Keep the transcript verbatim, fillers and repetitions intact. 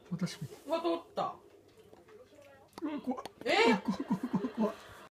私も。 うわ、通った。 うわ、怖い。 え怖い怖い